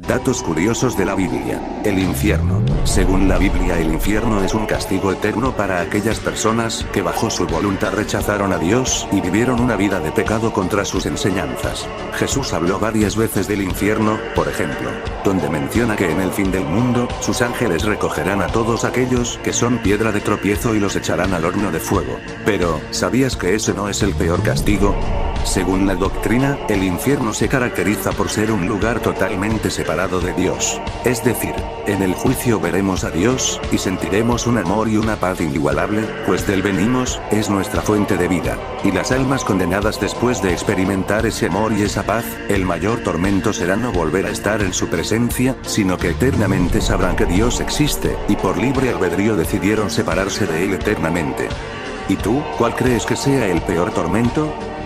Datos curiosos de la Biblia. El infierno. Según la Biblia, el infierno es un castigo eterno para aquellas personas que bajo su voluntad rechazaron a Dios y vivieron una vida de pecado contra sus enseñanzas. Jesús habló varias veces del infierno, por ejemplo, donde menciona que en el fin del mundo, sus ángeles recogerán a todos aquellos que son piedra de tropiezo y los echarán al horno de fuego. Pero, ¿sabías que ese no es el peor castigo? Según la doctrina, el infierno se caracteriza por ser un lugar totalmente separado de Dios. Es decir, en el juicio veremos a Dios, y sentiremos un amor y una paz inigualable, pues del venimos, es nuestra fuente de vida. Y las almas condenadas después de experimentar ese amor y esa paz, el mayor tormento será no volver a estar en su presencia, sino que eternamente sabrán que Dios existe, y por libre albedrío decidieron separarse de Él eternamente. ¿Y tú, cuál crees que sea el peor tormento?